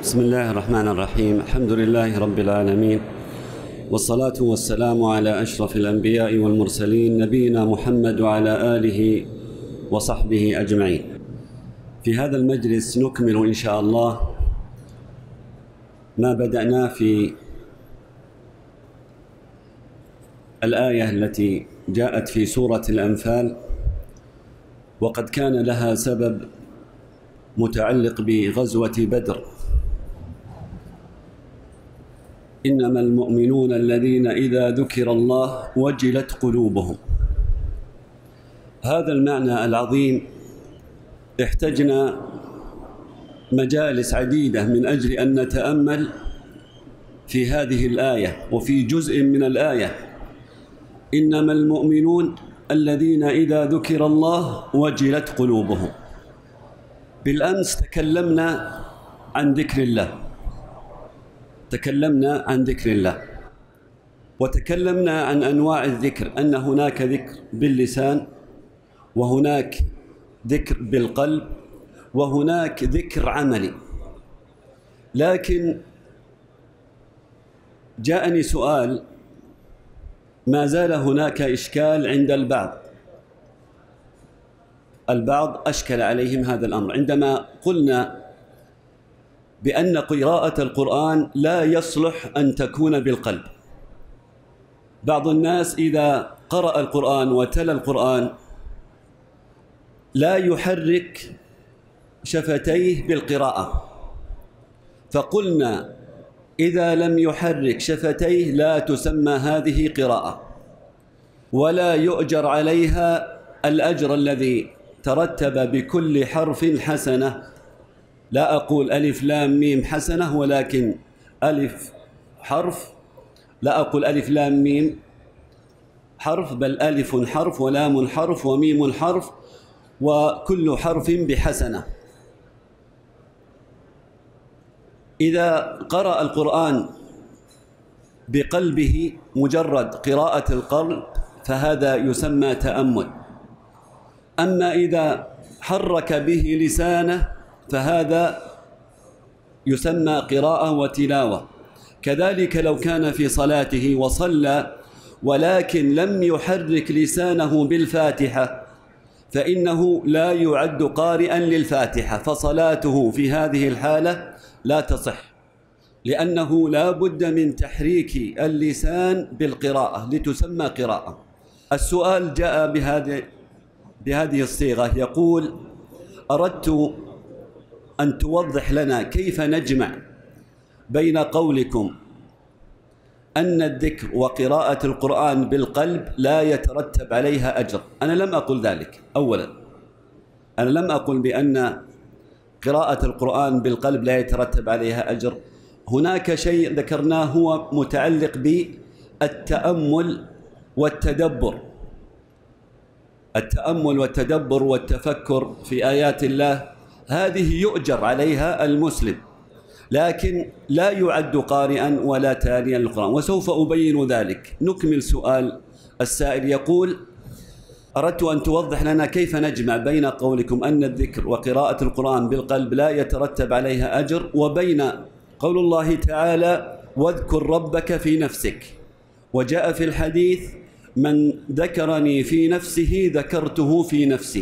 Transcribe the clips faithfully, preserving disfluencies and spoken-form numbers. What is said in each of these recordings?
بسم الله الرحمن الرحيم. الحمد لله رب العالمين، والصلاة والسلام على أشرف الأنبياء والمرسلين نبينا محمد وعلى آله وصحبه أجمعين. في هذا المجلس نكمل إن شاء الله ما بدأناه في الآية التي جاءت في سورة الأنفال، وقد كان لها سبب متعلق بغزوة بدر. إنما المؤمنون الذين إذا ذكر الله وجلت قلوبهم. هذا المعنى العظيم احتجنا مجالس عديدة من أجل أن نتأمل في هذه الآية وفي جزء من الآية. إنما المؤمنون الذين إذا ذكر الله وجلت قلوبهم. بالأمس تكلمنا عن ذكر الله تكلمنا عن ذكر الله وتكلمنا عن أنواع الذكر، أن هناك ذكر باللسان، وهناك ذكر بالقلب، وهناك ذكر عملي. لكن جاءني سؤال، ما زال هناك إشكال عند البعض البعض أشكل عليهم هذا الأمر عندما قلنا بأن قراءة القرآن لا يصلح أن تكون بالقلب. بعض الناس إذا قرأ القرآن وتلا القرآن لا يحرك شفتيه بالقراءة، فقلنا إذا لم يحرك شفتيه لا تسمى هذه قراءة، ولا يؤجر عليها الأجر الذي ترتب بكل حرف حسنة. لا أقول ألف لام ميم حسنة، ولكن ألف حرف، لا أقول ألف لام ميم حرف، بل ألف حرف ولام حرف وميم حرف، وكل حرف بحسنة. إذا قرأ القرآن بقلبه مجرد قراءة القلب فهذا يسمى تأمل. أما إذا حرك به لسانه فهذا يسمى قراءة وتلاوة. كذلك لو كان في صلاته وصلى ولكن لم يحرك لسانه بالفاتحة فإنه لا يعد قارئا للفاتحة، فصلاته في هذه الحالة لا تصح، لأنه لا بد من تحريك اللسان بالقراءة لتسمى قراءة. السؤال جاء بهذه بهذه الصيغة، يقول: أردت أن توضح لنا كيف نجمع بين قولكم أن الذكر وقراءة القرآن بالقلب لا يترتب عليها أجر. أنا لم أقل ذلك. أولا، أنا لم أقل بأن قراءة القرآن بالقلب لا يترتب عليها أجر. هناك شيء ذكرناه هو متعلق بالتأمل والتدبر التأمل والتدبر والتفكر في آيات الله، هذه يؤجر عليها المسلم، لكن لا يعد قارئا ولا تاليا للقرآن، وسوف أبين ذلك. نكمل سؤال السائل، يقول: أردت أن توضح لنا كيف نجمع بين قولكم أن الذكر وقراءة القرآن بالقلب لا يترتب عليها أجر وبين قول الله تعالى: واذكر ربك في نفسك، وجاء في الحديث: من ذكرني في نفسه ذكرته في نفسي.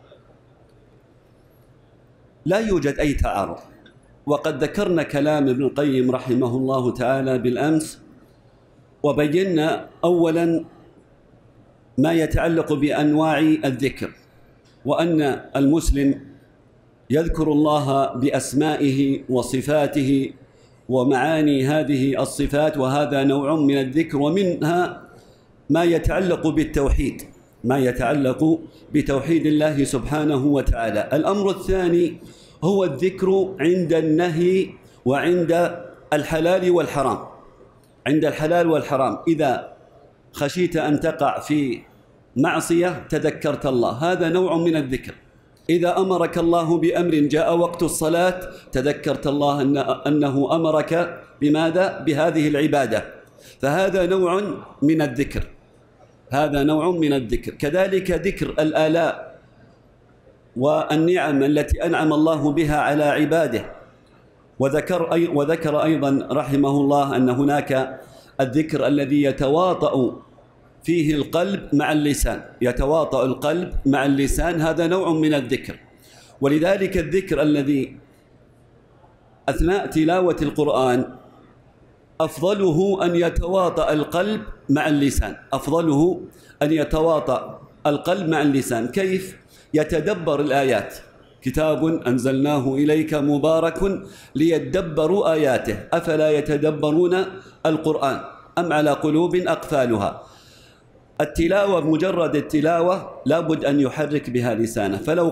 لا يوجد أي تعارض، وقد ذكرنا كلام ابن القيم رحمه الله تعالى بالأمس، وبينا أولا ما يتعلق بأنواع الذكر، وأن المسلم يذكر الله بأسمائه وصفاته ومعاني هذه الصفات، وهذا نوع من الذكر. ومنها ما يتعلق بالتوحيد ما يتعلق بتوحيد الله سبحانه وتعالى. الأمر الثاني هو الذكر عند النهي وعند الحلال والحرام. عند الحلال والحرام، إذا خشيت أن تقع في معصية تذكرت الله، هذا نوع من الذكر. إذا أمرك الله بأمر جاء وقت الصلاة تذكرت الله أن أنه أمرك بماذا؟ بهذه العبادة، فهذا نوع من الذكر هذا نوع من الذكر. كذلك ذكر الآلاء والنعم التي أنعم الله بها على عباده، وذكر, أي وذكر أيضا رحمه الله أن هناك الذكر الذي يتواطأ فيه القلب مع اللسان، يتواطأ القلب مع اللسان، هذا نوع من الذكر. ولذلك الذكر الذي أثناء تلاوة القرآن أفضله أن يتواطأ القلب مع اللسان، أفضله أن يتواطأ القلب مع اللسان. كيف؟ يتدبر الآيات، كتاب أنزلناه إليك مبارك ليدبروا آياته أفلا يتدبرون القرآن أم على قلوب أقفالها. التلاوة بمجرد التلاوة لابد أن يحرك بها لسانه، فلو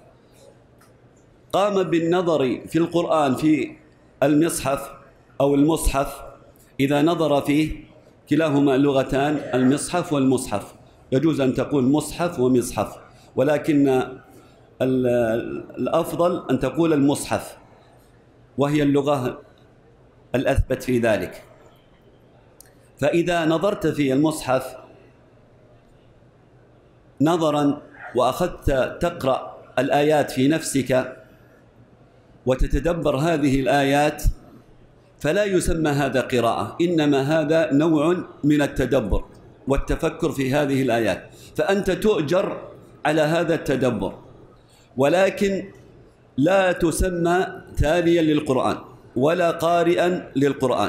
قام بالنظر في القرآن في المصحف أو المصحف، إذا نظر فيه كلاهما لغتان، المصحف والمصحف، يجوز أن تقول مصحف ومصحف، ولكن الأفضل أن تقول المصحف، وهي اللغة الأثبت في ذلك. فإذا نظرت في المصحف نظرا وأخذت تقرأ الآيات في نفسك وتتدبر هذه الآيات، فلا يسمى هذا قراءة، إنما هذا نوع من التدبر والتفكر في هذه الآيات، فأنت تؤجر على هذا التدبر، ولكن لا تسمى تاليا للقرآن ولا قارئا للقرآن.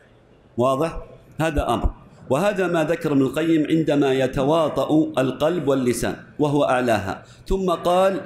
واضح؟ هذا أمر، وهذا ما ذكر ابن القيم عندما يتواطأ القلب واللسان وهو أعلاها. ثم قال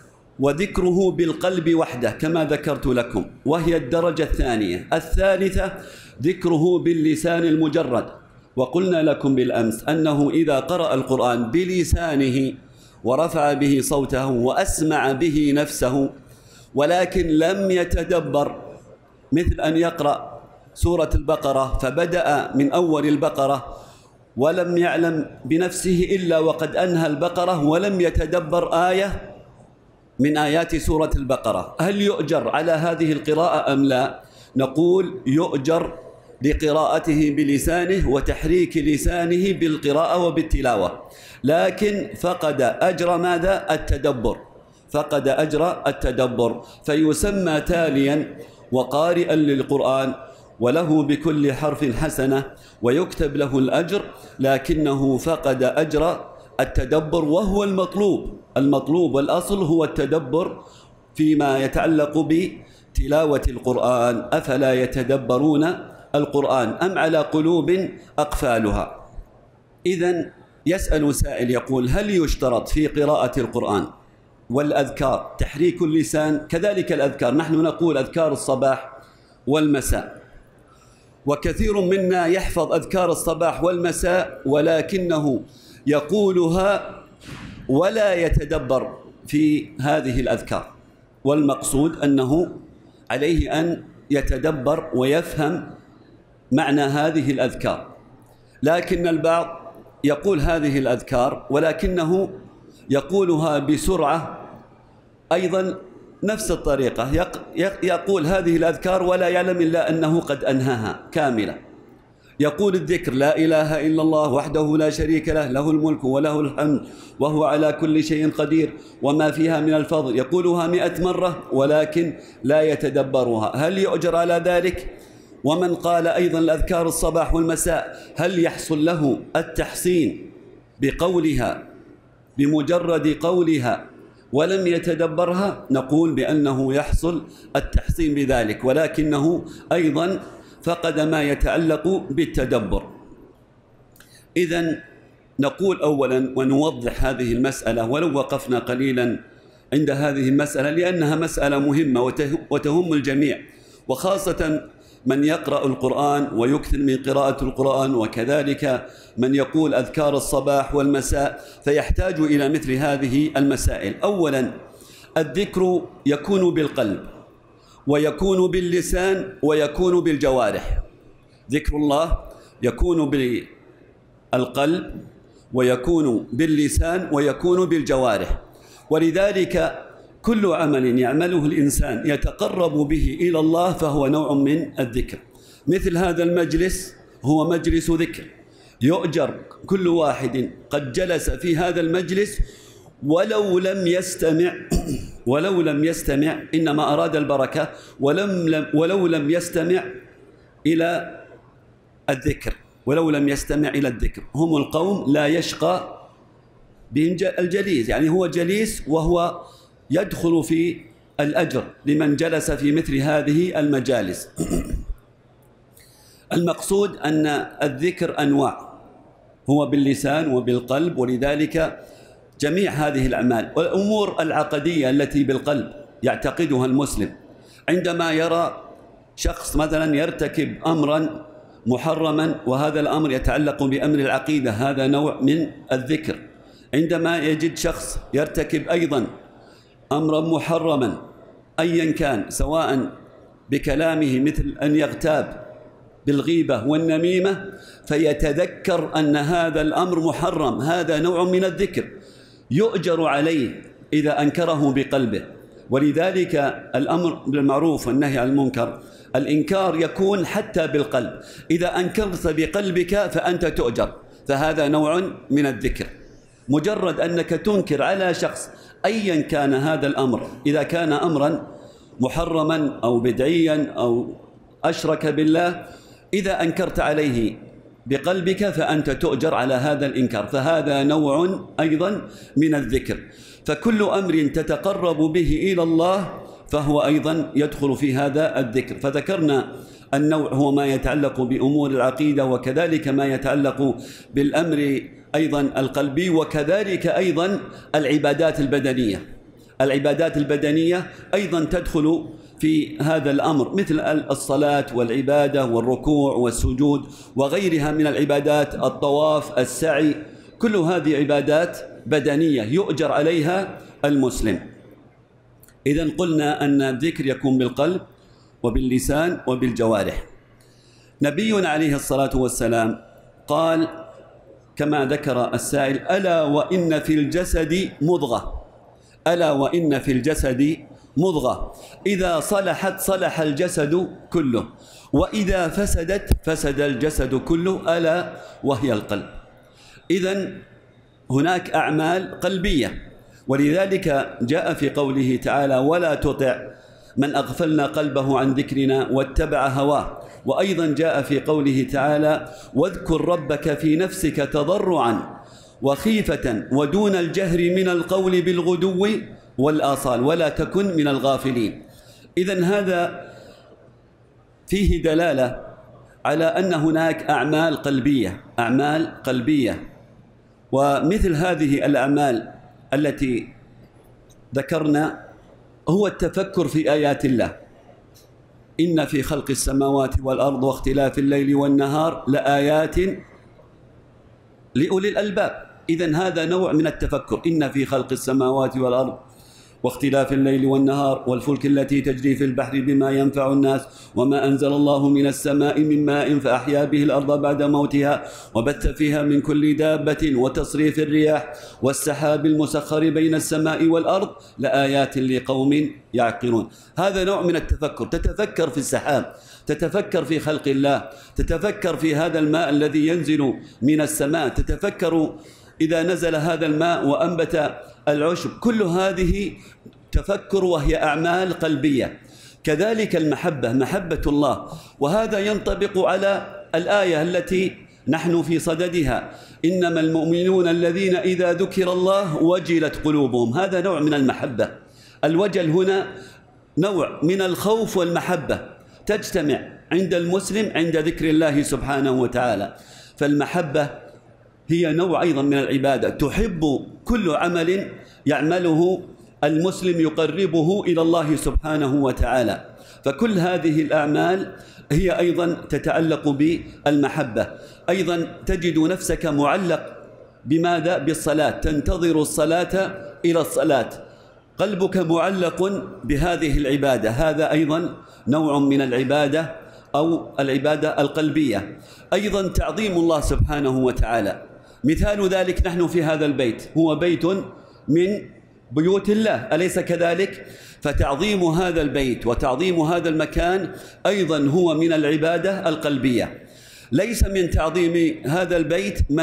وذكره بالقلب وحده كما ذكرت لكم، وهي الدرجة الثانية. الثالثة ذكره باللسان المجرد، وقلنا لكم بالأمس أنه إذا قرأ القرآن بلسانه ورفع به صوته وأسمع به نفسه ولكن لم يتدبر، مثل أن يقرأ سورة البقرة فبدأ من أول البقرة ولم يعلم بنفسه إلا وقد أنهى البقرة ولم يتدبر آية من آيات سورة البقرة، هل يؤجر على هذه القراءة أم لا؟ نقول يؤجر لقراءته بلسانه وتحريك لسانه بالقراءة وبالتلاوة، لكن فقد أجر ماذا؟ التدبر، فقد أجر التدبر، فيسمى تاليا وقارئا للقرآن، وله بكل حرف حسنة ويكتب له الأجر، لكنه فقد أجر التدبر، وهو المطلوب. المطلوب والأصل هو التدبر فيما يتعلق بتلاوة القرآن. أفلا يتدبرون القرآن أم على قلوب أقفالها؟ إذن يسأل سائل يقول هل يشترط في قراءة القرآن والأذكار تحريك اللسان؟ كذلك الأذكار، نحن نقول أذكار الصباح والمساء، وكثير منا يحفظ أذكار الصباح والمساء ولكنه يقولها ولا يتدبر في هذه الأذكار، والمقصود أنه عليه أن يتدبر ويفهم معنى هذه الأذكار. لكن البعض يقول هذه الأذكار ولكنه يقولها بسرعة، أيضا نفس الطريقة يقول هذه الأذكار ولا يعلم إلا أنه قد أنهاها كاملة. يقول الذكر لا إله إلا الله وحده لا شريك له، له الملك وله الحمد وهو على كل شيء قدير، وما فيها من الفضل، يقولها مئة مرة ولكن لا يتدبرها، هل يؤجر على ذلك؟ ومن قال أيضا الأذكار الصباح والمساء هل يحصل له التحسين بقولها بمجرد قولها ولم يتدبرها؟ نقول بأنه يحصل التحسين بذلك، ولكنه أيضا فقد ما يتعلق بالتدبر. إذن نقول أولا ونوضح هذه المسألة، ولو وقفنا قليلا عند هذه المسألة لأنها مسألة مهمة وتهم الجميع، وخاصة من يقرأ القرآن ويكثر من قراءة القرآن، وكذلك من يقول أذكار الصباح والمساء، فيحتاج إلى مثل هذه المسائل. أولا الذكر يكون بالقلب ويكون باللسان ويكون بالجوارح. ذكر الله يكون بالقلب ويكون باللسان ويكون بالجوارح، ولذلك كل عمل يعمله الإنسان يتقرب به إلى الله فهو نوع من الذكر. مثل هذا المجلس هو مجلس ذكر، يؤجر كل واحد قد جلس في هذا المجلس ولو لم يستمع ولو لم يستمع، إنما أراد البركة، ولم ولو لم يستمع إلى الذكر، ولو لم يستمع إلى الذكر. هم القوم لا يشقى بهم الجليس، يعني هو جليس وهو يدخل في الأجر لمن جلس في مثل هذه المجالس. المقصود أن الذكر أنواع، هو باللسان وبالقلب، ولذلك جميع هذه الأعمال والأمور العقدية التي بالقلب يعتقدها المسلم، عندما يرى شخص مثلا يرتكب أمرا محرما وهذا الأمر يتعلق بأمر العقيدة، هذا نوع من الذكر. عندما يجد شخص يرتكب أيضا أمرا محرما أيا كان، سواء بكلامه مثل أن يغتاب بالغيبة والنميمة، فيتذكر أن هذا الأمر محرم، هذا نوع من الذكر يؤجر عليه إذا أنكره بقلبه. ولذلك الأمر بالمعروف والنهي عن المنكر، الإنكار يكون حتى بالقلب، إذا أنكرت بقلبك فأنت تؤجر، فهذا نوع من الذكر. مجرد أنك تنكر على شخص أيا كان هذا الأمر، إذا كان أمرا محرما أو بدعيا أو أشرك بالله، إذا أنكرت عليه بقلبك فأنت تؤجر على هذا الإنكار، فهذا نوع أيضا من الذكر. فكل أمر تتقرب به إلى الله فهو أيضا يدخل في هذا الذكر. فذكرنا النوع هو ما يتعلق بأمور العقيدة، وكذلك ما يتعلق بالأمر أيضا القلبي، وكذلك أيضا العبادات البدنية. العبادات البدنية أيضا تدخل في هذا الأمر، مثل الصلاة والعبادة والركوع والسجود وغيرها من العبادات، الطواف، السعي، كل هذه عبادات بدنية يؤجر عليها المسلم. إذن قلنا أن الذكر يكون بالقلب وباللسان وبالجوارح. نبينا عليه الصلاة والسلام قال كما ذكر السائل: ألا وإن في الجسد مضغة، ألا وإن في الجسد مضغة إذا صلحت صلح الجسد كله، وإذا فسدت فسد الجسد كله، ألا وهي القلب. إذن هناك أعمال قلبية، ولذلك جاء في قوله تعالى: ولا تطع من أغفلنا قلبه عن ذكرنا واتبع هواه. وأيضا جاء في قوله تعالى: واذكر ربك في نفسك تضرعا وخيفة ودون الجهر من القول بالغدو والآصال ولا تكن من الغافلين. إذن هذا فيه دلالة على أن هناك أعمال قلبية، أعمال قلبية. ومثل هذه الأعمال التي ذكرنا هو التفكر في آيات الله: إن في خلق السماوات والأرض واختلاف الليل والنهار لآيات لأولي الألباب. إذن هذا نوع من التفكر، إن في خلق السماوات والأرض واختلاف الليل والنهار والفلك التي تجري في البحر بما ينفع الناس وما أنزل الله من السماء من ماء فأحيا به الأرض بعد موتها وبث فيها من كل دابة وتصريف الرياح والسحاب المسخر بين السماء والأرض لآيات لقوم يعقلون. هذا نوع من التفكر، تتفكر في السحاب، تتفكر في خلق الله، تتفكر في هذا الماء الذي ينزل من السماء، تتفكر إذا نزل هذا الماء وأنبت العشب. كل هذه تفكر وهي أعمال قلبية. كذلك المحبة، محبة الله، وهذا ينطبق على الآية التي نحن في صددها: إنما المؤمنون الذين إذا ذكر الله وجلت قلوبهم. هذا نوع من المحبة. الوجل هنا نوع من الخوف والمحبة تجتمع عند المسلم عند ذكر الله سبحانه وتعالى. فالمحبة هي نوع أيضا من العبادة، تحب كل عمل يعمله المسلم يقربه إلى الله سبحانه وتعالى. فكل هذه الأعمال هي أيضا تتعلق بالمحبة. أيضا تجد نفسك معلق بماذا؟ بالصلاة، تنتظر الصلاة إلى الصلاة، قلبك معلق بهذه العبادة. هذا أيضا نوع من العبادة أو العبادة القلبية. أيضا تعظيم الله سبحانه وتعالى، مثال ذلك نحن في هذا البيت، هو بيت من بيوت الله، أليس كذلك؟ فتعظيم هذا البيت وتعظيم هذا المكان أيضا هو من العبادة القلبية. ليس من تعظيم هذا البيت من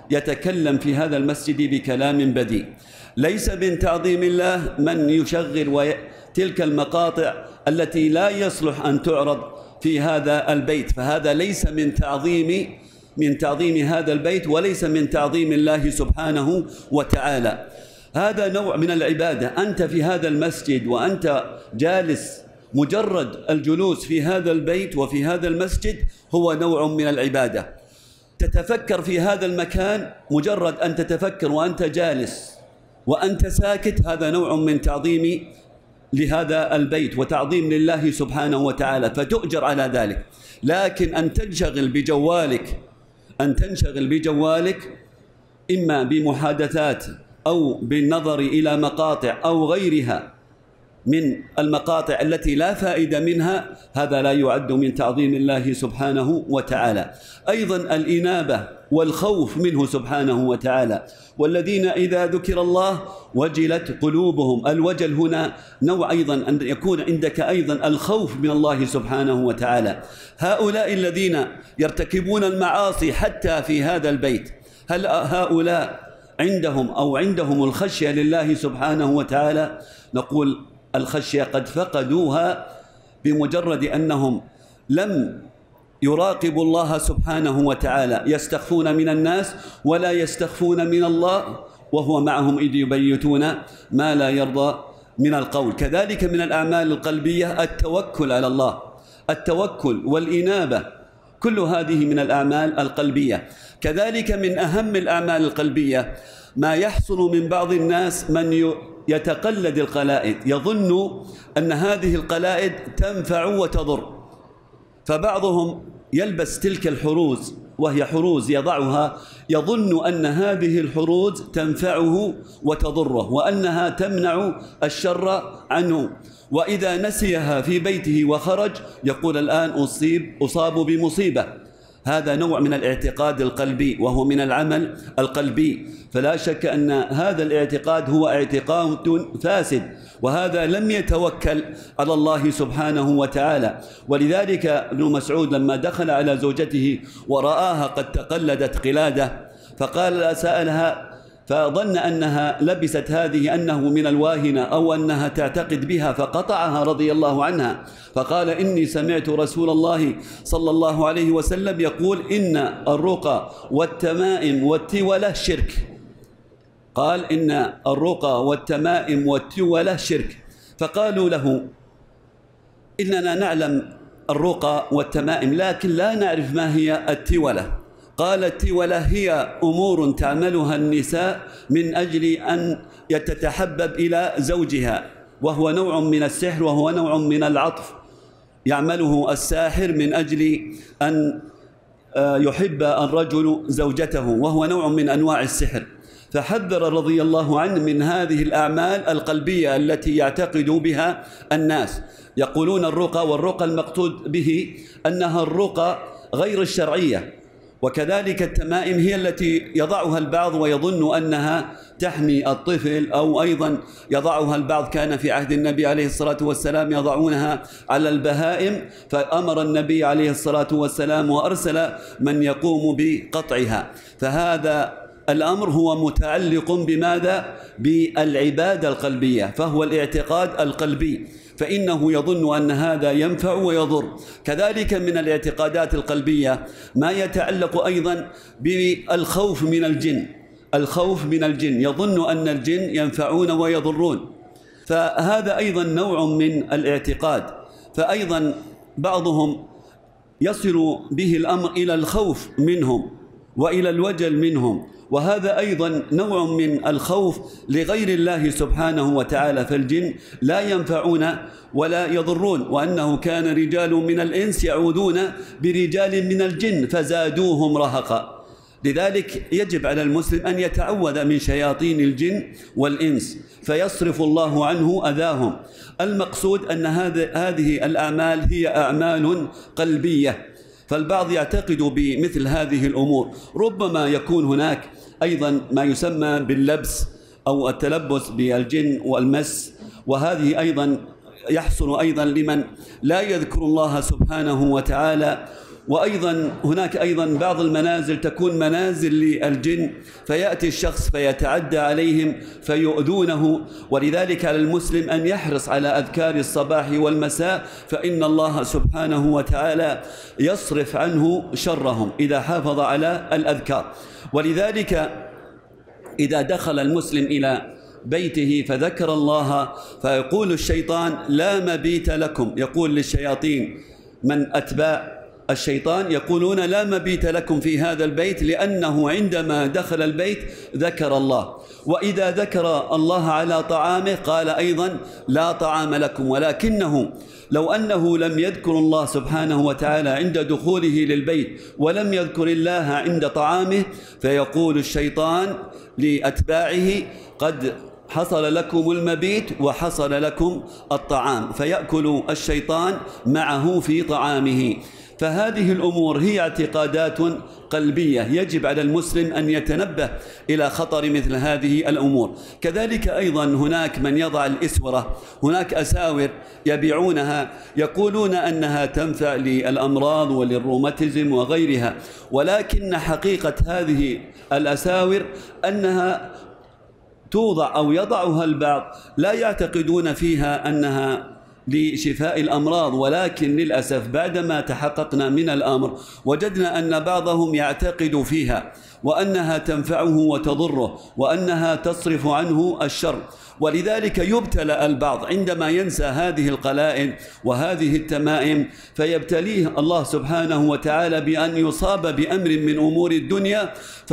يتكلم في هذا المسجد بكلام بذيء. ليس من تعظيم الله من يشغل تلك المقاطع التي لا يصلح أن تعرض في هذا البيت، فهذا ليس من تعظيم من تعظيم هذا البيت، وليس من تعظيم الله سبحانه وتعالى. هذا نوع من العبادة. أنت في هذا المسجد وأنت جالس، مجرد الجلوس في هذا البيت وفي هذا المسجد هو نوع من العبادة. تتفكر في هذا المكان، مجرد أن تتفكر وأنت جالس وأنت ساكت، هذا نوع من تعظيم لهذا البيت وتعظيم لله سبحانه وتعالى، فتؤجر على ذلك. لكن أن تنشغل بجوالك أن تنشغل بجوالك إما بمحادثات أو بالنظر إلى مقاطع أو غيرها من المقاطع التي لا فائدة منها، هذا لا يعد من تعظيم الله سبحانه وتعالى. أيضا الإنابة والخوف منه سبحانه وتعالى، والذين إذا ذكر الله وجلت قلوبهم. الوجل هنا نوع أيضا أن يكون عندك أيضا الخوف من الله سبحانه وتعالى. هؤلاء الذين يرتكبون المعاصي حتى في هذا البيت، هل هؤلاء عندهم أو عندهم الخشية لله سبحانه وتعالى؟ نقول الخشية قد فقدوها بمجرد أنهم لم يراقبوا الله سبحانه وتعالى، يستخفون من الناس ولا يستخفون من الله، وهو معهم إذ يبيتون ما لا يرضى من القول. كذلك من الأعمال القلبية التوكل على الله، التوكل والإنابة، كل هذه من الأعمال القلبية. كذلك من أهم الأعمال القلبية ما يحصل من بعض الناس من يتقلد القلائد، يظن أن هذه القلائد تنفع وتضر، فبعضهم يلبس تلك الحروز وهي حروز يضعها، يظن أن هذه الحروز تنفعه وتضره وأنها تمنع الشر عنه، وإذا نسيها في بيته وخرج يقول الآن أصيب أصاب بمصيبة. هذا نوع من الاعتقاد القلبي وهو من العمل القلبي، فلا شك أن هذا الاعتقاد هو اعتقاد فاسد، وهذا لم يتوكل على الله سبحانه وتعالى. ولذلك ابن مسعود لما دخل على زوجته ورآها قد تقلدت قلادة فقال سألها، فظن أنها لبست هذه أنه من الواهنة أو أنها تعتقد بها، فقطعها رضي الله عنها، فقال إني سمعت رسول الله صلى الله عليه وسلم يقول إن الرقى والتمائم والتولة شرك. قال إن الرقى والتمائم والتولة شرك. فقالوا له إننا نعلم الرقى والتمائم لكن لا نعرف ما هي التولة. قال التولة هي أمور تعملها النساء من أجل أن يتتحبب إلى زوجها، وهو نوع من السحر وهو نوع من العطف يعمله الساحر من أجل أن يحب الرجل زوجته، وهو نوع من أنواع السحر. فحذر رضي الله عنه من هذه الأعمال القلبية التي يعتقد بها الناس. يقولون الرقى، والرقى المقصود به أنها الرقى غير الشرعية، وكذلك التمائم هي التي يضعها البعض ويظن أنها تحمي الطفل، أو أيضا يضعها البعض، كان في عهد النبي عليه الصلاة والسلام يضعونها على البهائم، فأمر النبي عليه الصلاة والسلام وأرسل من يقوم بقطعها. فهذا الأمر هو متعلق بماذا؟ بالعبادة القلبية، فهو الاعتقاد القلبي، فإنه يظن أن هذا ينفع ويضر. كذلك من الاعتقادات القلبية ما يتعلق أيضا بالخوف من الجن، الخوف من الجن، يظن أن الجن ينفعون ويضرون، فهذا أيضا نوع من الاعتقاد. فأيضا بعضهم يصل به الأمر إلى الخوف منهم وإلى الوجل منهم، وهذا أيضا نوع من الخوف لغير الله سبحانه وتعالى، فالجن لا ينفعون ولا يضرون، وأنه كان رجال من الإنس يعوذون برجال من الجن فزادوهم رهقا. لذلك يجب على المسلم أن يتعوذ من شياطين الجن والإنس فيصرف الله عنه أذاهم. المقصود أن هذه الأعمال هي أعمال قلبية، فالبعض يعتقد بمثل هذه الأمور. ربما يكون هناك أيضا ما يسمى باللبس أو التلبس بالجن والمس، وهذه أيضا يحصل أيضا لمن لا يذكر الله سبحانه وتعالى وأيضا هناك أيضا بعض المنازل تكون منازل للجن، فيأتي الشخص فيتعدى عليهم فيؤذونه، ولذلك على المسلم أن يحرص على أذكار الصباح والمساء، فإن الله سبحانه وتعالى يصرف عنه شرهم إذا حافظ على الأذكار. ولذلك إذا دخل المسلم إلى بيته فذكر الله فيقول الشيطان لا مبيت لكم، يقول للشياطين من أتباع الشيطان يقولون لا مبيت لكم في هذا البيت، لأنه عندما دخل البيت ذكر الله، وإذا ذكر الله على طعامه قال أيضا لا طعام لكم. ولكنه لو أنه لم يذكر الله سبحانه وتعالى عند دخوله للبيت ولم يذكر الله عند طعامه، فيقول الشيطان لأتباعه قد حصل لكم المبيت وحصل لكم الطعام، فيأكل الشيطان معه في طعامه. فهذه الأمور هي اعتقادات قلبية، يجب على المسلم أن يتنبه إلى خطر مثل هذه الأمور. كذلك أيضا هناك من يضع الإسورة، هناك أساور يبيعونها يقولون أنها تنفع للأمراض وللروماتيزم وغيرها، ولكن حقيقة هذه الأساور أنها توضع أو يضعها البعض لا يعتقدون فيها أنها لشفاء الأمراض، ولكن للأسف بعدما تحققنا من الأمر وجدنا أن بعضهم يعتقد فيها وأنها تنفعه وتضره وأنها تصرف عنه الشر. ولذلك يبتلى البعض عندما ينسى هذه القلائد وهذه التمائم، فيبتليه الله سبحانه وتعالى بأن يصاب بأمر من أمور الدنيا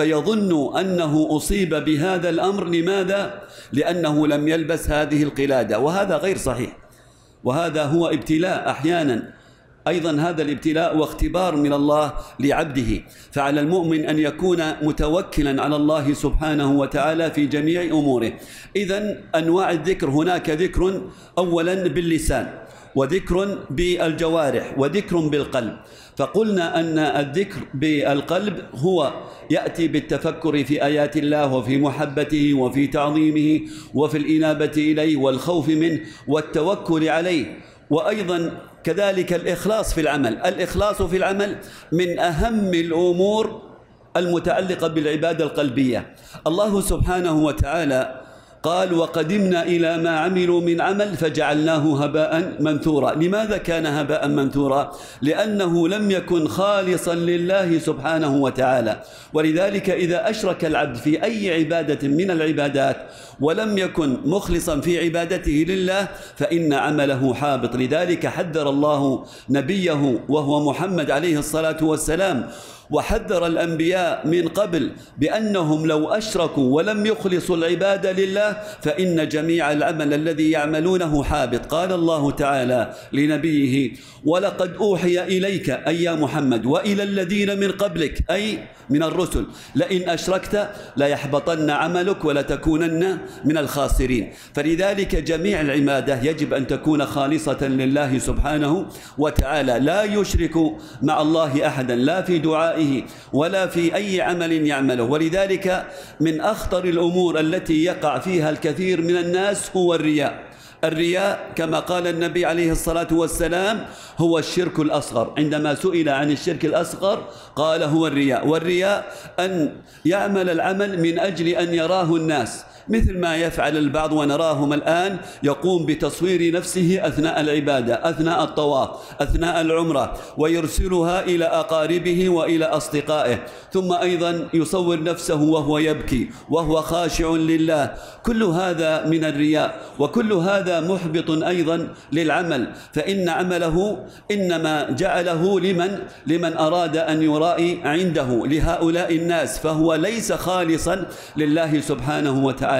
فيظن أنه أصيب بهذا الأمر. لماذا؟ لأنه لم يلبس هذه القلادة، وهذا غير صحيح، وهذا هو ابتلاء أحيانا. أيضا هذا الابتلاء واختبار من الله لعبده، فعلى المؤمن أن يكون متوكلا على الله سبحانه وتعالى في جميع أموره. إذن أنواع الذكر، هناك ذكر أولا باللسان، وذكر بالجوارح، وذكر بالقلب. فقلنا أن الذكر بالقلب هو يأتي بالتفكر في آيات الله وفي محبته وفي تعظيمه وفي الإنابة إليه والخوف منه والتوكل عليه، وأيضا كذلك الإخلاص في العمل. الإخلاص في العمل من أهم الأمور المتعلقة بالعبادة القلبية. الله سبحانه وتعالى قال وقدمنا إلى ما عملوا من عمل فجعلناه هباء منثورا. لماذا كان هباء منثورا؟ لأنه لم يكن خالصا لله سبحانه وتعالى. ولذلك إذا أشرك العبد في أي عبادة من العبادات ولم يكن مخلصا في عبادته لله فإن عمله حابط. لذلك حذر الله نبيه وهو محمد عليه الصلاة والسلام، وحذر الأنبياء من قبل بأنهم لو أشركوا ولم يخلصوا العبادة لله فإن جميع العمل الذي يعملونه حابط. قال الله تعالى لنبيه ولقد أوحي إليك أي يا محمد وإلى الذين من قبلك أي من الرسل لئن أشركت ليحبطن عملك ولتكونن من الخاسرين. فلذلك جميع العبادة يجب أن تكون خالصة لله سبحانه وتعالى، لا يشرك مع الله أحدا لا في دعائه ولا في أي عمل يعمله. ولذلك من أخطر الأمور التي يقع فيها الكثير من الناس هو الرياء. الرياء كما قال النبي عليه الصلاة والسلام هو الشرك الأصغر. عندما سئل عن الشرك الأصغر قال هو الرياء. والرياء أن يعمل العمل من أجل أن يراه الناس، مثل ما يفعل البعض ونراهم الآن، يقوم بتصوير نفسه أثناء العبادة، أثناء الطواف، أثناء العمرة، ويرسلها إلى أقاربه وإلى أصدقائه، ثم أيضا يصور نفسه وهو يبكي وهو خاشع لله. كل هذا من الرياء، وكل هذا محبط أيضا للعمل، فإن عمله إنما جعله لمن لمن أراد أن يرائي عنده لهؤلاء الناس، فهو ليس خالصا لله سبحانه وتعالى.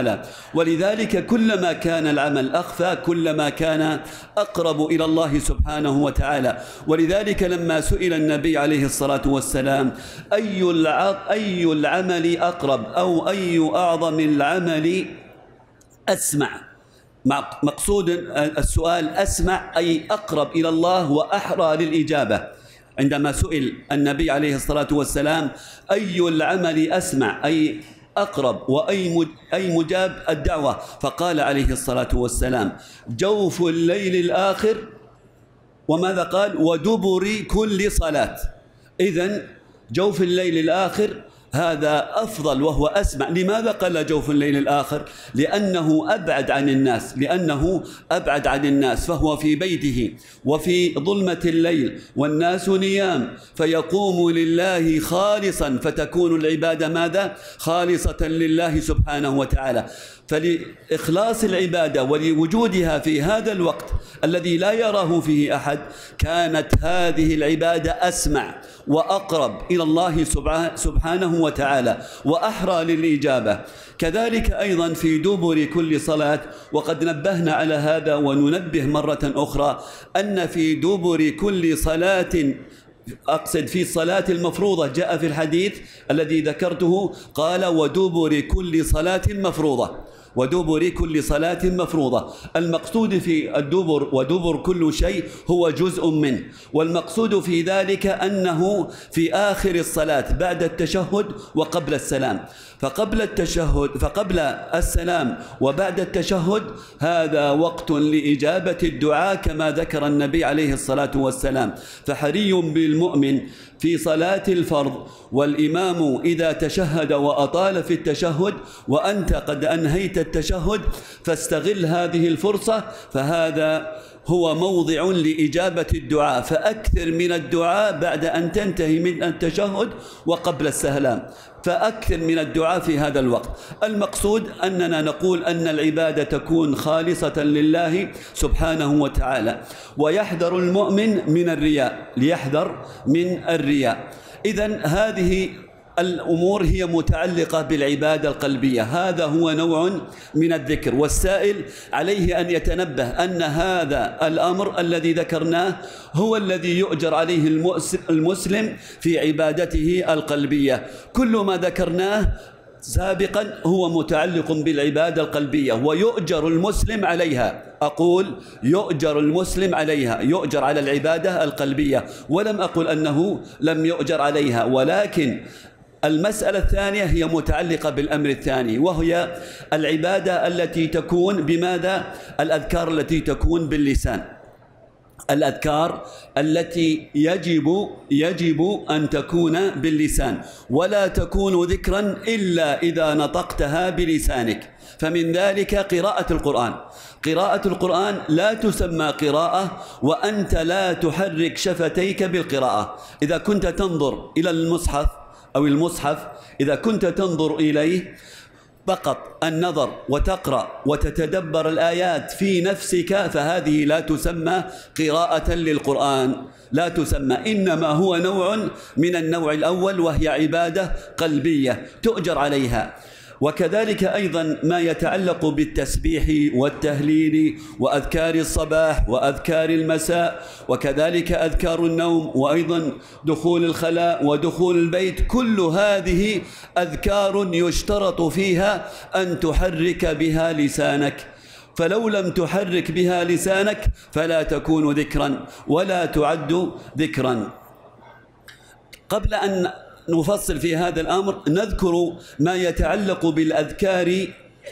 ولذلك كلما كان العمل أخفى كلما كان أقرب إلى الله سبحانه وتعالى. ولذلك لما سئل النبي عليه الصلاة والسلام أي أي العمل أقرب أو أي أعظم العمل أسمع، مقصود السؤال أسمع أي أقرب إلى الله وأحرى للإجابة. عندما سئل النبي عليه الصلاة والسلام أي العمل أسمع أي أقرب وأي أي مجاب الدعوة، فقال عليه الصلاة والسلام جوف الليل الآخر، وماذا قال؟ ودبر كل صلاة. إذن جوف الليل الآخر هذا أفضل وهو أسمع. لماذا قال جوف الليل الآخر؟ لأنه أبعد عن الناس، لأنه أبعد عن الناس، فهو في بيته وفي ظلمة الليل والناس نيام، فيقوم لله خالصا، فتكون العبادة ماذا؟ خالصة لله سبحانه وتعالى. فلإخلاص العبادة ولوجودها في هذا الوقت الذي لا يراه فيه أحد كانت هذه العبادة أسمع وأقرب إلى الله سبحانه وتعالى وأحرى للإجابة. كذلك أيضا في دبر كل صلاة، وقد نبهنا على هذا وننبه مرة أخرى أن في دبر كل صلاة، أقصد في الصلاة المفروضة، جاء في الحديث الذي ذكرته قال ودبر كل صلاة مفروضة، ودبر كل صلاة مفروضة. المقصود في الدبر ودبر كل شيء هو جزء منه، والمقصود في ذلك أنه في آخر الصلاة بعد التشهد وقبل السلام. فقبل التشهد فقبل السلام وبعد التشهد هذا وقت لإجابة الدعاء كما ذكر النبي عليه الصلاة والسلام. فحري بالمؤمن في صلاة الفرض والإمام إذا تشهد وأطال في التشهد وأنت قد أنهيت التشهد فاستغل هذه الفرصة، فهذا هو موضع لإجابة الدعاء، فأكثر من الدعاء بعد أن تنتهي من التشهد وقبل السلام، فأكثر من الدعاء في هذا الوقت. المقصود أننا نقول أن العبادة تكون خالصة لله سبحانه وتعالى، ويحذر المؤمن من الرياء، ليحذر من الرياء. إذن هذه الأمور هي متعلقة بالعبادة القلبية، هذا هو نوع من الذكر، والسائل عليه أن يتنبه أن هذا الأمر الذي ذكرناه هو الذي يؤجر عليه المسلم في عبادته القلبية. كل ما ذكرناه سابقا هو متعلق بالعبادة القلبية ويؤجر المسلم عليها، أقول يؤجر المسلم عليها، يؤجر على العبادة القلبية، ولم أقل أنه لم يؤجر عليها. ولكن المسألة الثانية هي متعلقة بالأمر الثاني، وهي العبادة التي تكون بماذا؟ الأذكار التي تكون باللسان، الأذكار التي يجب يجب أن تكون باللسان، ولا تكون ذكرا إلا إذا نطقتها بلسانك. فمن ذلك قراءة القرآن. قراءة القرآن لا تسمى قراءة وأنت لا تحرك شفتيك بالقراءة. إذا كنت تنظر إلى المصحف أو المصحف، إذا كنت تنظر إليه فقط النظر وتقرأ وتتدبر الآيات في نفسك، فهذه لا تسمى قراءة للقرآن، لا تسمى، إنما هو نوع من النوع الأول، وهي عبادة قلبية تؤجر عليها. وكذلك أيضا ما يتعلق بالتسبيح والتهليل وأذكار الصباح وأذكار المساء، وكذلك أذكار النوم، وأيضا دخول الخلاء ودخول البيت، كل هذه أذكار يشترط فيها أن تحرك بها لسانك، فلو لم تحرك بها لسانك فلا تكون ذكرا ولا تعد ذكرا. قبل أن نفصل في هذا الأمر نذكر ما يتعلق بالأذكار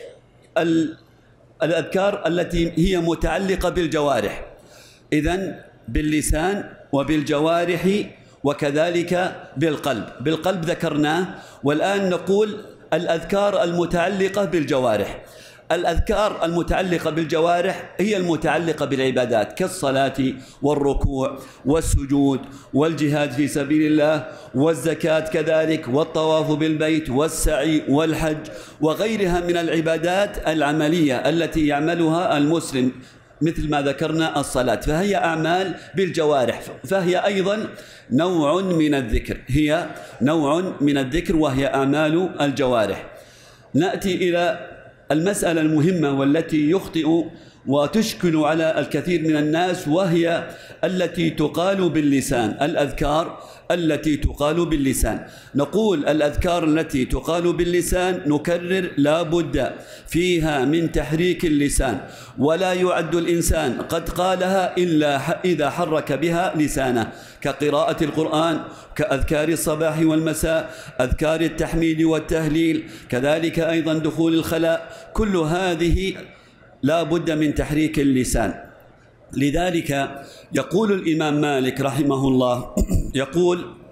الأذكار التي هي متعلقة بالجوارح، إذن باللسان وبالجوارح وكذلك بالقلب. بالقلب ذكرناه، والآن نقول الأذكار المتعلقة بالجوارح. الأذكار المتعلقة بالجوارح هي المتعلقة بالعبادات كالصلاة والركوع والسجود والجهاد في سبيل الله والزكاة كذلك والطواف بالبيت والسعي والحج وغيرها من العبادات العملية التي يعملها المسلم، مثل ما ذكرنا الصلاة، فهي أعمال بالجوارح، فهي أيضا نوع من الذكر، هي نوع من الذكر وهي أعمال الجوارح. نأتي إلى المسألة المهمة والتي يخطئ وتشكل على الكثير من الناس، وهي التي تقال باللسان، الأذكار التي تقال باللسان. نقول الأذكار التي تقال باللسان نكرر لا بد فيها من تحريك اللسان، ولا يعد الإنسان قد قالها إلا إذا حرك بها لسانه، كقراءة القرآن، كأذكار الصباح والمساء، أذكار التحميد والتهليل، كذلك أيضا دخول الخلاء، كل هذه لا بد من تحريك اللسان. لذلك يقول الإمام مالك رحمه الله، يقول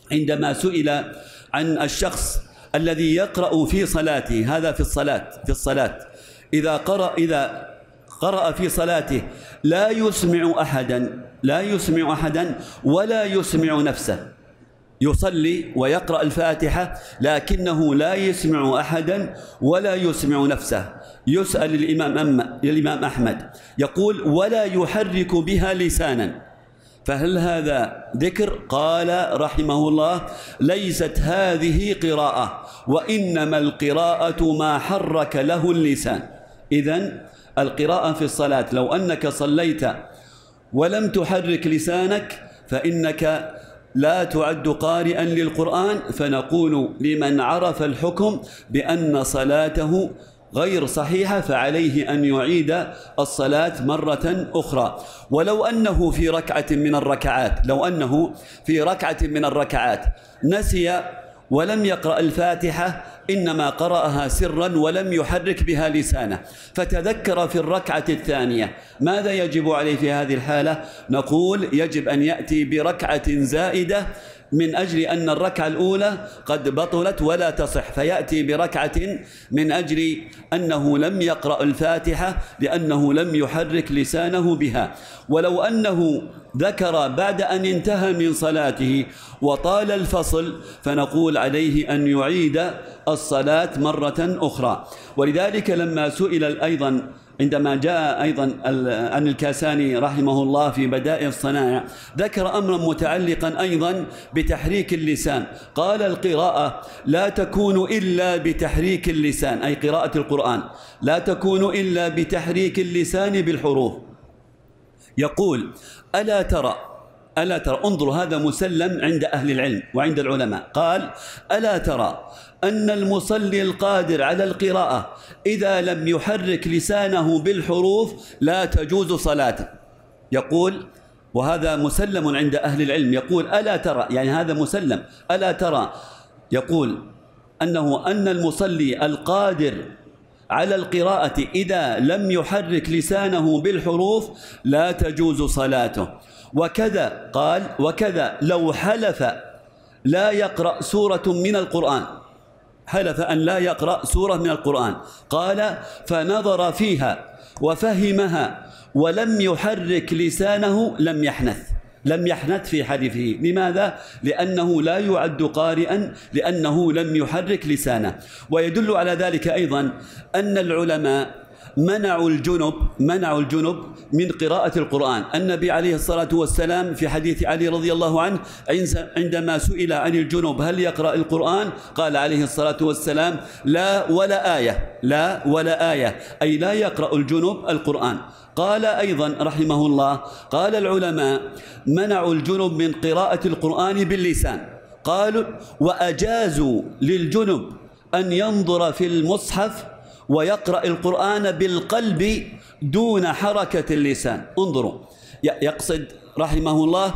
عندما سئل عن الشخص الذي يقرأ في صلاته، هذا في الصلاة في الصلاة إذا قرأ إذا قرأ في صلاته لا يسمع أحدا لا يسمع أحدا ولا يسمع نفسه، يصلي ويقرأ الفاتحة لكنه لا يسمع أحدا ولا يسمع نفسه. يسأل الإمام الإمام أحمد يقول: ولا يحرك بها لسانا، فهل هذا ذكر؟ قال رحمه الله: ليست هذه قراءة، وإنما القراءة ما حرك له اللسان. إذن القراءة في الصلاة لو أنك صليت ولم تحرك لسانك فإنك لا تعد قارئا للقرآن، فنقول لمن عرف الحكم بأن صلاته غير صحيحة فعليه أن يعيد الصلاة مرة أخرى. ولو أنه في ركعة من الركعات لو أنه في ركعة من الركعات نسي ولم يقرأ الفاتحة، إنما قرأها سرا ولم يحرك بها لسانه، فتذكر في الركعة الثانية، ماذا يجب عليه في هذه الحالة؟ نقول يجب أن يأتي بركعة زائدة من أجل أن الركعة الأولى قد بطلت ولا تصح، فيأتي بركعة من أجل أنه لم يقرأ الفاتحة لأنه لم يحرك لسانه بها. ولو أنه ذكر بعد أن انتهى من صلاته وطال الفصل فنقول عليه أن يعيد الصلاة مرة أخرى. ولذلك لما سئل أيضا عندما جاء أيضا عن الكاساني رحمه الله في بدائع الصنائع ذكر أمرا متعلقا أيضا بتحريك اللسان، قال: القراءة لا تكون إلا بتحريك اللسان، أي قراءة القرآن لا تكون إلا بتحريك اللسان بالحروف. يقول: ألا ترى ألا ترى انظروا، هذا مسلم عند أهل العلم وعند العلماء، قال: ألا ترى أن المصلي القادر على القراءة إذا لم يحرك لسانه بالحروف لا تجوز صلاته. يقول، وهذا مسلم عند أهل العلم، يقول: ألا ترى، يعني هذا مسلم، ألا ترى، يقول أنه أن المصلي القادر على القراءة إذا لم يحرك لسانه بالحروف لا تجوز صلاته. وكذا قال: وكذا لو حلف لا يقرأ سورة من القرآن، حلف أن لا يقرأ سورة من القرآن، قال: فنظر فيها وفهمها ولم يحرك لسانه لم يحنث لم يحنث في حلفه. لماذا؟ لأنه لا يعد قارئا لأنه لم يحرك لسانه. ويدل على ذلك أيضا أن العلماء منعوا الجنب منعوا الجنب من قراءة القرآن. النبي عليه الصلاة والسلام في حديث علي رضي الله عنه عندما سئل عن الجنب هل يقرأ القرآن قال عليه الصلاة والسلام: لا ولا آية لا ولا آية أي لا يقرأ الجنب القرآن. قال أيضا رحمه الله: قال العلماء منعوا الجنب من قراءة القرآن باللسان، قالوا: وأجازوا للجنب أن ينظر في المصحف ويقرأ القرآن بالقلب دون حركة اللسان. انظروا، يقصد رحمه الله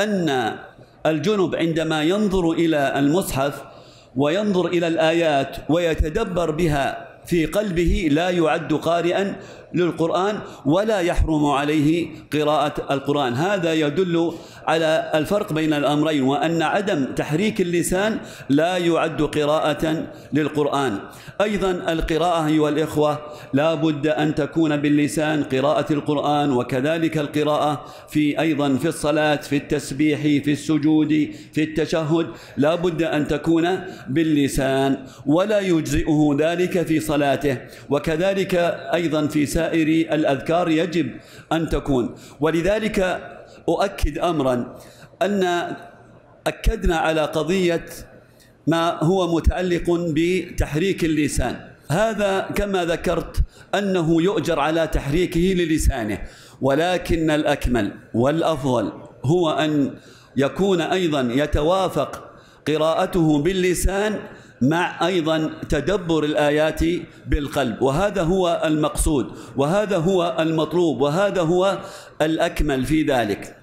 أن الجنب عندما ينظر إلى المصحف وينظر إلى الآيات ويتدبر بها في قلبه لا يعد قارئا للقرآن ولا يحرم عليه قراءة القرآن. هذا يدل على الفرق بين الأمرين، وأن عدم تحريك اللسان لا يعد قراءة للقرآن. أيضا القراءة أيها الإخوة لا بد أن تكون باللسان، قراءة القرآن، وكذلك القراءة في أيضا في الصلاة، في التسبيح، في السجود، في التشهد، لا بد أن تكون باللسان، ولا يجزئه ذلك في صلاته. وكذلك أيضا في سائر الأذكار يجب أن تكون. ولذلك أؤكد أمرا، أن أكدنا على قضية ما هو متعلق بتحريك اللسان، هذا كما ذكرت أنه يؤجر على تحريكه للسانه، ولكن الأكمل والأفضل هو أن يكون أيضا يتوافق قراءته باللسان مع أيضا تدبر الآيات بالقلب، وهذا هو المقصود وهذا هو المطلوب وهذا هو الأكمل في ذلك.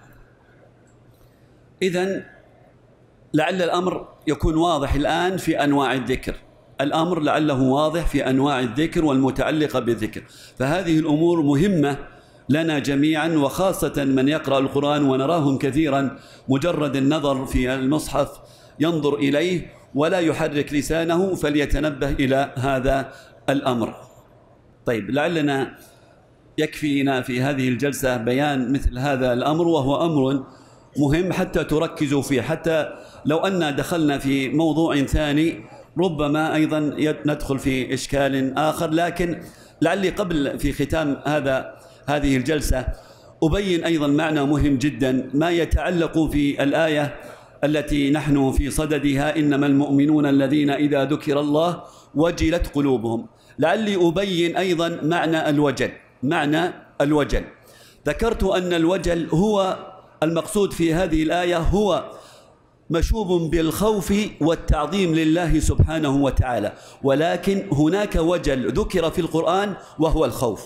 إذن لعل الأمر يكون واضح الآن في أنواع الذكر، الأمر لعله واضح في أنواع الذكر والمتعلقة بالذكر، فهذه الأمور مهمة لنا جميعا، وخاصة من يقرأ القرآن، ونراهم كثيرا مجرد النظر في المصحف ينظر إليه ولا يحرك لسانه، فليتنبه إلى هذا الأمر. طيب، لعلنا يكفينا في هذه الجلسة بيان مثل هذا الأمر، وهو أمر مهم حتى تركزوا فيه، حتى لو أن دخلنا في موضوع ثاني ربما أيضا ندخل في إشكال آخر. لكن لعلي قبل في ختام هذا هذه الجلسة أبين أيضا معنى مهم جدا ما يتعلق في الآية التي نحن في صددها: إنما المؤمنون الذين إذا ذكر الله وجلت قلوبهم. لعلي أبين أيضا معنى الوجل. معنى الوجل ذكرت أن الوجل هو المقصود في هذه الآية، هو مشوب بالخوف والتعظيم لله سبحانه وتعالى، ولكن هناك وجل ذكر في القرآن وهو الخوف،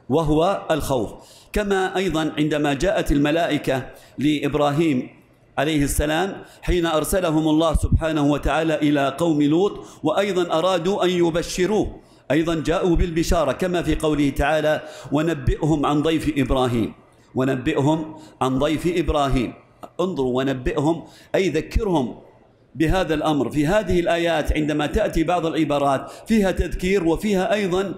وهو الخوف. كما أيضا عندما جاءت الملائكة لإبراهيم عليه السلام حين أرسلهم الله سبحانه وتعالى إلى قوم لوط، وأيضا أرادوا أن يبشروه، أيضا جاءوا بالبشارة كما في قوله تعالى: ونبئهم عن ضيف إبراهيم. ونبئهم عن ضيف إبراهيم. انظروا، ونبئهم أي ذكرهم بهذا الأمر. في هذه الآيات عندما تأتي بعض العبارات فيها تذكير وفيها أيضا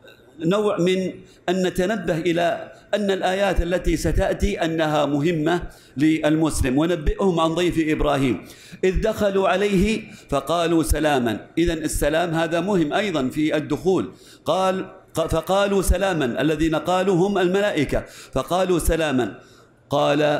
نوع من أن نتنبه إلى أن الآيات التي ستأتي أنها مهمة للمسلم. ونبئهم عن ضيف إبراهيم إذ دخلوا عليه فقالوا سلاما. إذن السلام هذا مهم أيضا في الدخول. قال فقالوا سلاما، الذين قالوا هم الملائكة، فقالوا سلاما. قال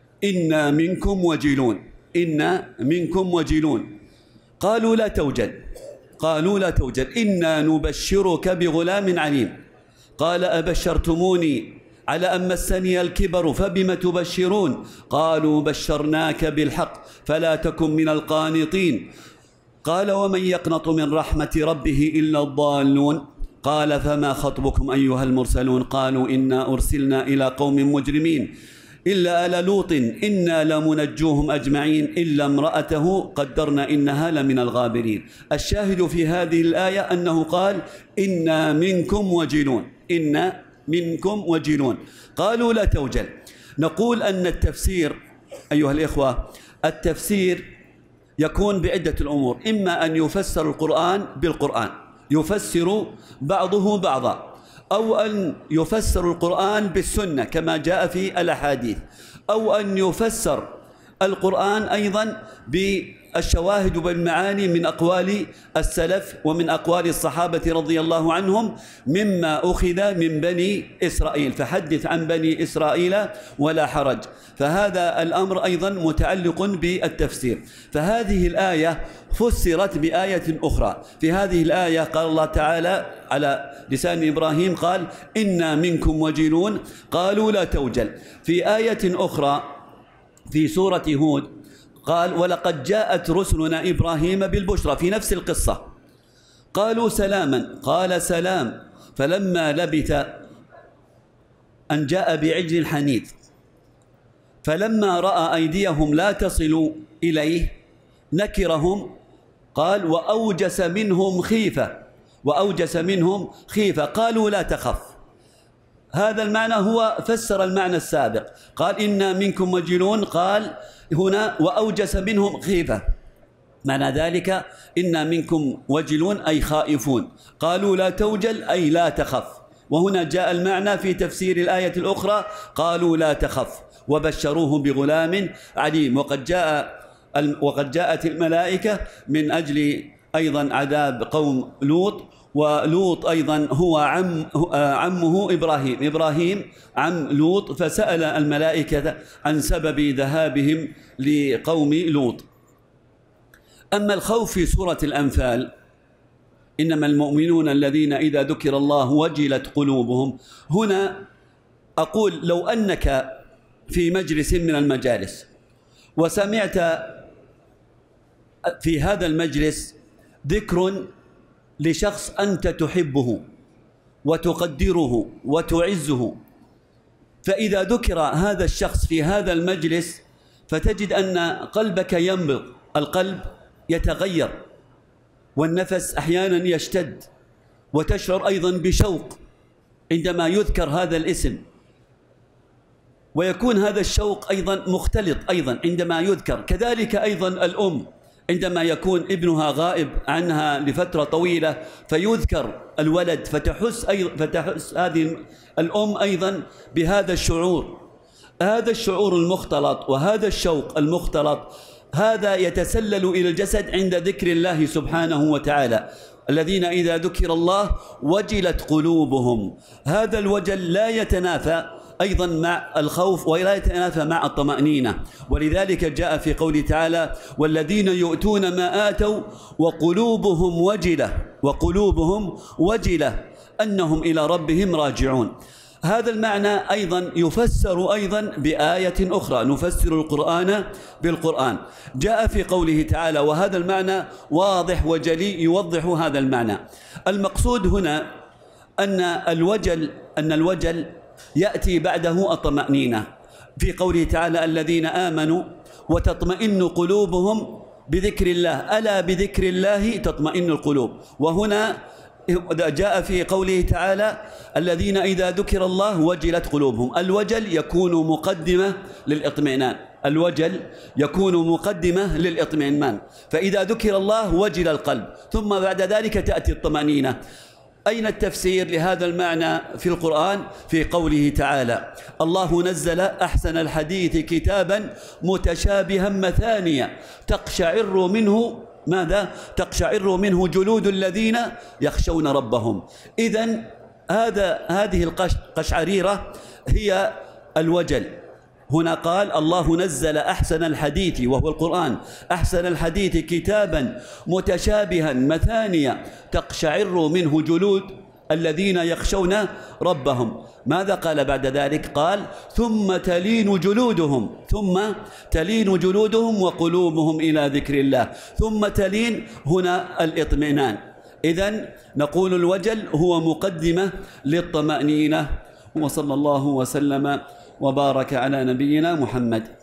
إنا منكم وجلون. إنا منكم وجلون. قالوا لا توجل. قالوا لا توجل إنا نبشرك بغلام عليم. قال أبشرتموني على أن مسني الكبر فبم تبشرون؟ قالوا بشرناك بالحق فلا تكن من القانطين. قال ومن يقنط من رحمة ربه إلا الضالون. قال فما خطبكم أيها المرسلون؟ قالوا إنا أرسلنا إلى قوم مجرمين إلا آل لوط إنا لمنجوهم أجمعين إلا امرأته قدرنا إنها لمن الغابرين. الشاهد في هذه الآية أنه قال إنا منكم وجلون. إنا منكم وجلون. قالوا لا توجل. نقول أن التفسير أيها الإخوة، التفسير يكون بعدة الأمور: إما أن يفسر القرآن بالقرآن، يفسر بعضه بعضا، أو أن يفسر القرآن بالسنة كما جاء في الأحاديث، أو أن يفسر القرآن أيضا بالشواهد والمعاني من أقوال السلف ومن أقوال الصحابة رضي الله عنهم مما أخذ من بني إسرائيل، فحدث عن بني إسرائيل ولا حرج. فهذا الأمر أيضا متعلق بالتفسير. فهذه الآية فسرت بآية أخرى. في هذه الآية قال الله تعالى على لسان إبراهيم قال إنا منكم وجلون. قالوا لا توجل. في آية أخرى في سورة هود قال ولقد جاءت رسلنا إبراهيم بالبشرى، في نفس القصة. قالوا سلاما. قال سلام. فلما لبث أن جاء بعجل حنيذ فلما رأى أيديهم لا تصل إليه نكرهم. قال وأوجس منهم خيفة. وأوجس منهم خيفة. قالوا لا تخف. هذا المعنى هو فسر المعنى السابق. قال إنا منكم وجلون. قال هنا وأوجس منهم خيفة، معنى ذلك إنا منكم وجلون أي خائفون. قالوا لا توجل أي لا تخف. وهنا جاء المعنى في تفسير الآية الأخرى قالوا لا تخف وبشروه بغلام عليم. وقد جاء وقد جاءت الملائكة من أجل أيضا عذاب قوم لوط، ولوط أيضا هو عم عمه إبراهيم، إبراهيم عم لوط، فسأل الملائكة عن سبب ذهابهم لقوم لوط. أما الخوف في سورة الأنفال إنما المؤمنون الذين إذا ذكر الله وجلت قلوبهم، هنا أقول لو أنك في مجلس من المجالس وسمعت في هذا المجلس ذكر لشخص أنت تحبه وتقدره وتعزه، فإذا ذكر هذا الشخص في هذا المجلس فتجد أن قلبك ينبض، القلب يتغير والنفس أحيانا يشتد، وتشعر أيضا بشوق عندما يذكر هذا الاسم، ويكون هذا الشوق أيضا مختلط أيضا عندما يذكر. كذلك أيضا الأم عندما يكون ابنها غائب عنها لفترة طويلة فيذكر الولد، فتحس أيضا فتحس هذه الأم أيضا بهذا الشعور، هذا الشعور المختلط وهذا الشوق المختلط، هذا يتسلل إلى الجسد عند ذكر الله سبحانه وتعالى. الذين إذا ذكر الله وجلت قلوبهم، هذا الوجل لا يتنافى أيضا مع الخوف ولا يتنافى مع الطمأنينة. ولذلك جاء في قوله تعالى: والذين يؤتون ما آتوا وقلوبهم وجلة وقلوبهم وجلة أنهم إلى ربهم راجعون. هذا المعنى أيضا يفسر أيضا بآية أخرى، نفسر القرآن بالقرآن. جاء في قوله تعالى، وهذا المعنى واضح وجلي يوضح هذا المعنى. المقصود هنا أن الوجل أن الوجل يأتي بعده الطمأنينة، في قوله تعالى: الذين آمنوا وتطمئن قلوبهم بذكر الله، ألا بذكر الله تطمئن القلوب. وهنا جاء في قوله تعالى: الذين إذا ذكر الله وجلت قلوبهم. الوجل يكون مقدمة للإطمئنان، الوجل يكون مقدمة للإطمئنان، فإذا ذكر الله وجل القلب، ثم بعد ذلك تأتي الطمأنينة. أين التفسير لهذا المعنى في القرآن؟ في قوله تعالى: الله نزل أحسن الحديث كتابا متشابها مثانيا تقشعر منه ماذا؟ تقشعر منه جلود الذين يخشون ربهم. إذن هذا هذه القشعريرة هي الوجل. هنا قال: الله نزل أحسن الحديث، وهو القرآن، أحسن الحديث كتابا متشابها مثانيا تقشعر منه جلود الذين يخشون ربهم. ماذا قال بعد ذلك؟ قال: ثم تلين جلودهم ثم تلين جلودهم وقلوبهم إلى ذكر الله. ثم تلين هنا الإطمئنان. إذن نقول الوجل هو مقدمة للطمأنينة. وصلى الله وسلم وبارك على نبينا محمد.